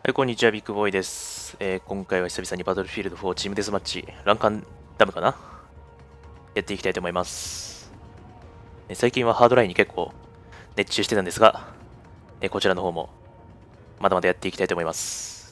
はい、こんにちは、ビッグボーイです。今回は久々にバトルフィールド4チームデスマッチ、ランカンダムかなやっていきたいと思います。最近はハードラインに結構熱中してたんですが、こちらの方もまだまだやっていきたいと思います。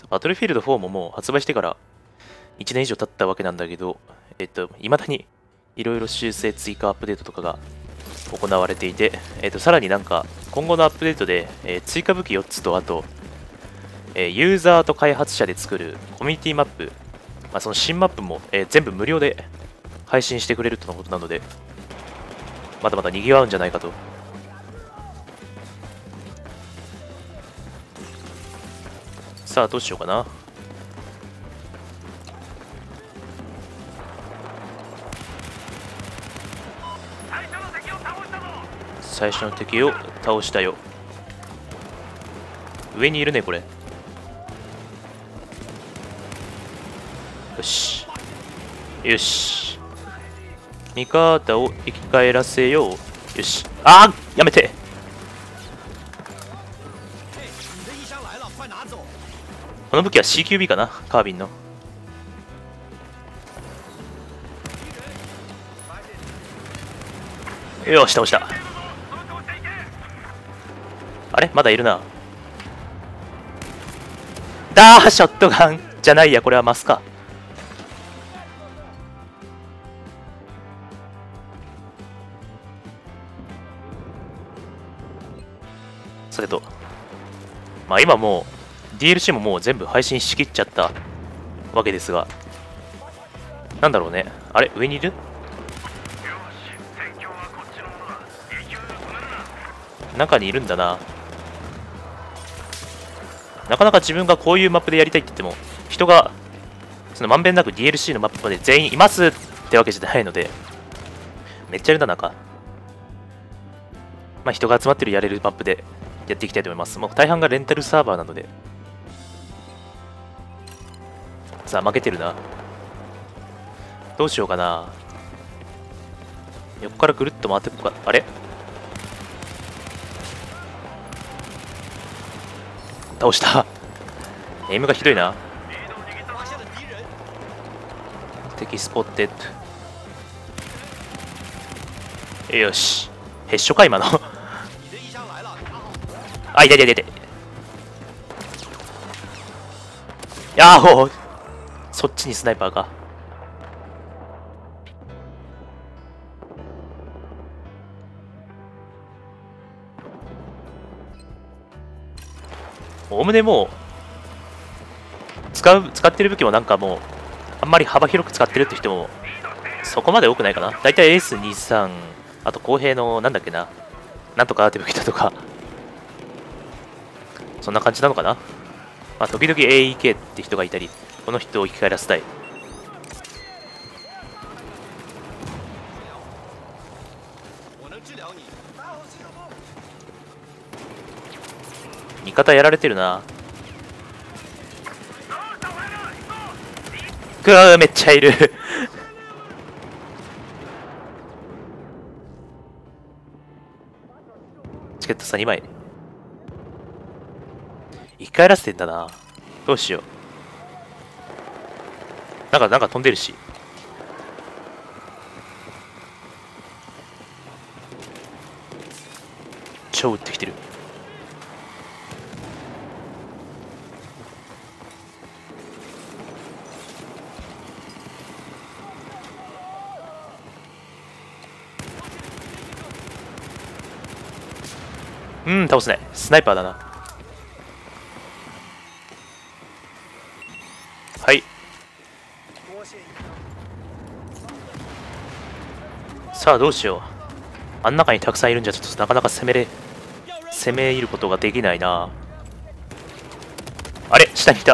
バトルフィールド4ももう発売してから1年以上経ったわけなんだけど、未だにいろいろ修正追加アップデートとかが行われていて、さらになんか今後のアップデートで、追加武器4つと、あとユーザーと開発者で作るコミュニティマップ、その新マップも、全部無料で配信してくれるとのことなので、まだまだ賑わうんじゃないかと。さあ、どうしようかな。最初の敵を倒したよ。上にいるね、これ。よし。よし。味方を生き返らせよう。よし。あーやめて。この武器は CQB かな、カービンの。よし、倒した。あれまだいるな。ショットガンじゃないや、これはマスか。さてと、今もう DLC ももう全部配信しきっちゃったわけですが、なんだろうね。あれ上にいる？中にいるんだな。なかなか自分がこういうマップでやりたいって言っても、人がそのまんべんなく DLC のマップまで全員いますってわけじゃないので、めっちゃいるな、中。人が集まってるやれるマップでやっていきたいと思います。もう大半がレンタルサーバーなので。さあ、負けてるな。どうしようかな。横からぐるっと回っていこうか。あれ倒した。エイムがひどいな。敵スポッテッド。よし。ヘッショか、今の。あ、痛い痛い痛い。やーほー、そっちにスナイパーか。おおむねもう使ってる武器もなんかもうあんまり幅広く使ってるって人もそこまで多くないかな。だいたいエース23、あと公平のなんだっけな、なんとかって武器だとか、そんな感じなのかな。時々 AEK って人がいたり、この人を生き返らせたい。味方やられてるな。くわー、めっちゃいる。チケットさ2枚生き返らせてんだな。どうしよう。なんか飛んでるし。超撃ってきてる。倒せない。スナイパーだな。はい。さあどうしよう。あん中にたくさんいるんじゃちょっとなかなか攻め入ることができないな。あれ下にいた。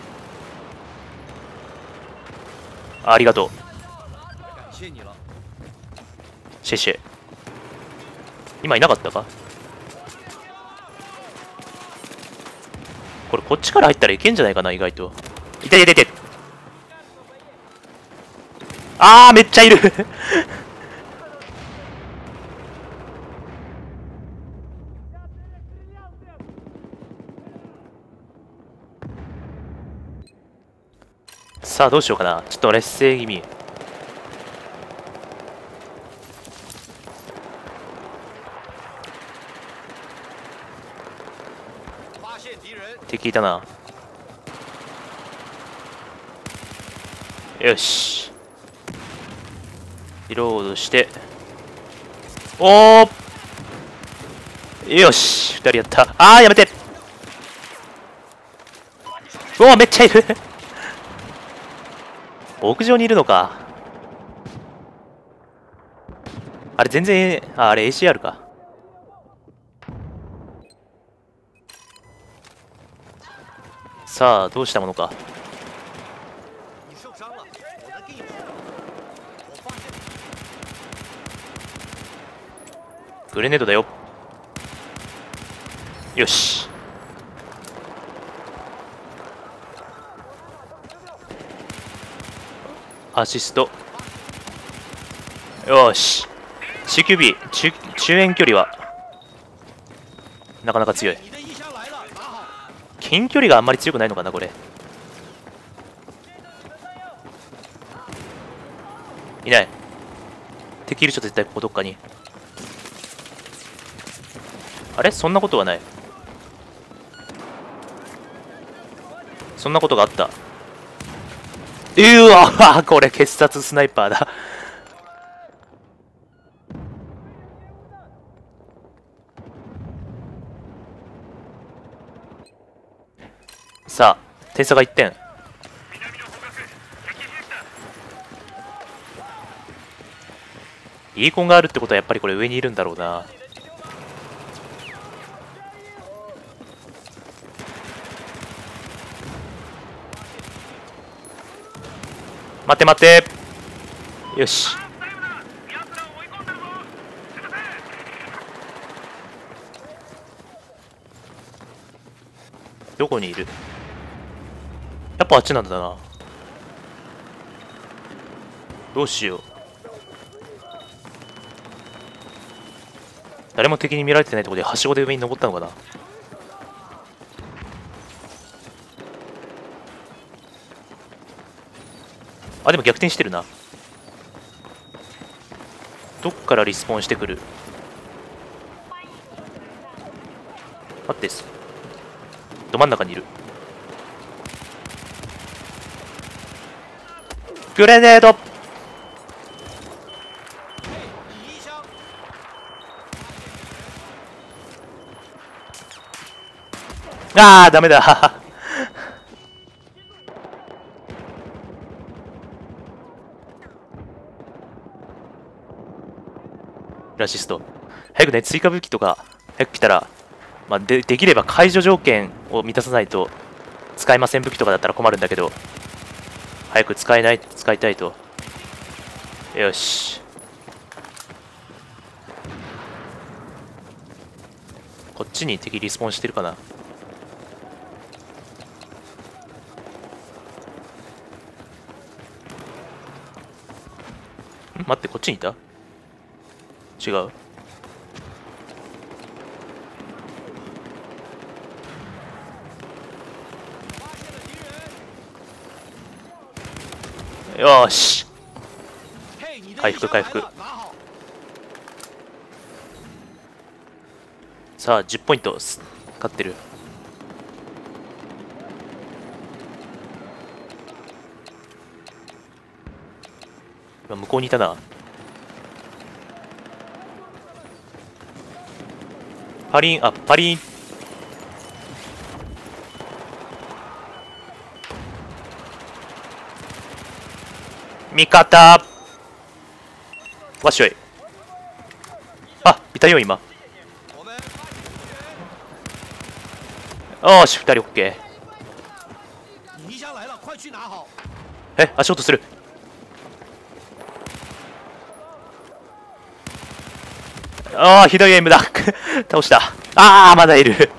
ありがとう。シェシェ。今いなかったか。これこっちから入ったらいけんじゃないかな、意外と。いていていて。めっちゃいる。 さあどうしようかな。ちょっと劣勢気味。敵いたな。よし、リロードして、おお、よし、2人やった。あーやめて。うわめっちゃいる屋上にいるのか。あれ全然、あれ ACR か。さあどうしたものか。グレネードだよ。よし、アシスト。よし、 CQB 中遠距離はなかなか強い。近距離があんまり強くないのかなこれ。いない。敵いる人絶対ここどっかに。あれ、そんなことはない。そんなことがあった。うわこれ傑殺スナイパーださあ点差が1点。イーコンがあるってことはやっぱりこれ上にいるんだろうな。待って待って。よし、どこにいる。やっぱあっちなんだな。どうしよう。誰も敵に見られてないところではしごで上に登ったのかな。あ、でも逆転してるな。どっからリスポーンしてくる。待って、ど真ん中にいる。グレネード。あーダメだラシスト早くね、追加武器とか早く来たら、まあ、できれば解除条件を満たさないと使えません武器とかだったら困るんだけど、早く使いたいと。よし、こっちに敵リスポーンしてるかな。待って、こっちにいた。違う。よし、回復回復。さあ10ポイント勝ってる。今向こうにいたな。パリン、あ、パリン。味方わっしょい。あ、いたよ今。よし、2人 OK。え、足音する。ああ、ひどいエイムだ倒した。ああ、まだいる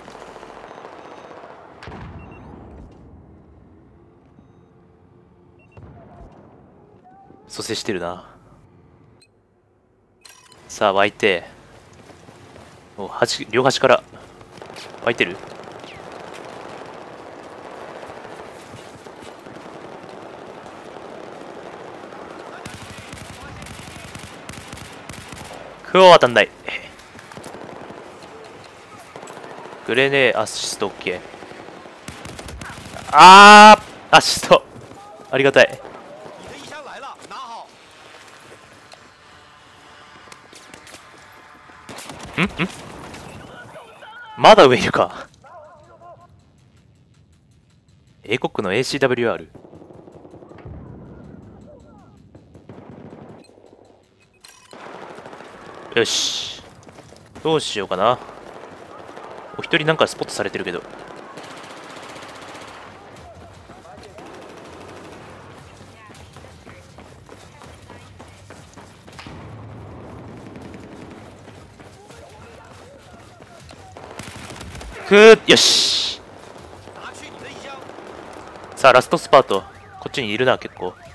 蘇生してるな。さあ湧いて、もう両端から湧いてる。 うお、当たんない。グレネアシスト OK。アシスト。ありがたい。まだ上いるか。英国の ACWR。よし。どうしようかな。お一人なんかスポットされてるけど。よし。さあ、ラストスパート。こっちにいるな、結構。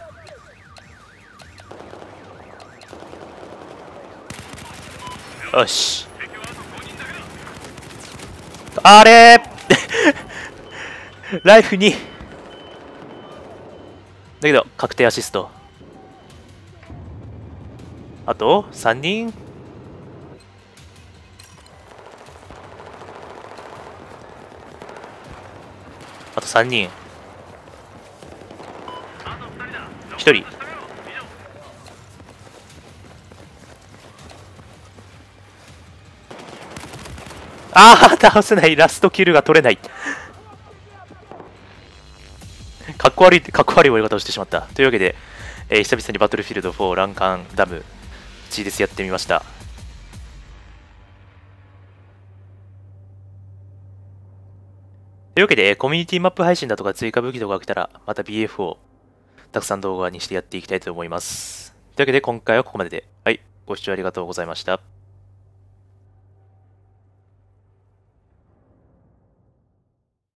よし。あれライフに。だけど、確定アシスト。あと、3人。あと3人。1人。倒せない。ラストキルが取れない。かっこ悪い終わり方をしてしまった。というわけで、久々にバトルフィールド4ランカンダム G デスやってみました。というわけで、コミュニティマップ配信だとか追加武器とかが来たら、また BF をたくさん動画にしてやっていきたいと思います。というわけで、今回はここまでで、はい、ご視聴ありがとうございました。